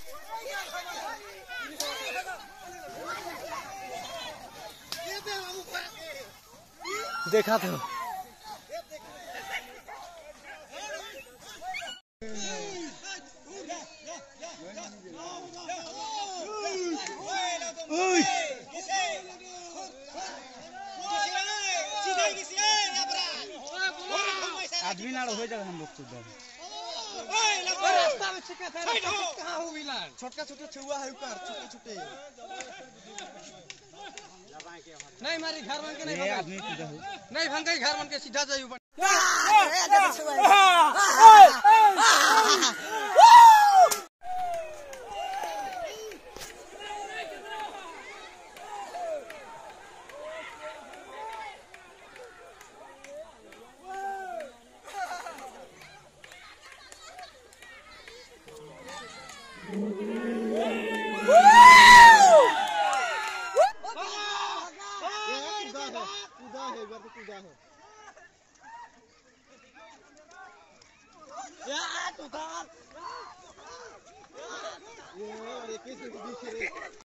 देखा था आदमी ना हो जाएगा हम लोग तो रास्ता में छिका था कहां हो मिला छोटा छोटा छुआ है ऊपर छोटे छोटे नहीं मारी घर बन के नहीं आदमी नहीं भंगई घर बन के सीधा जाई ऊपर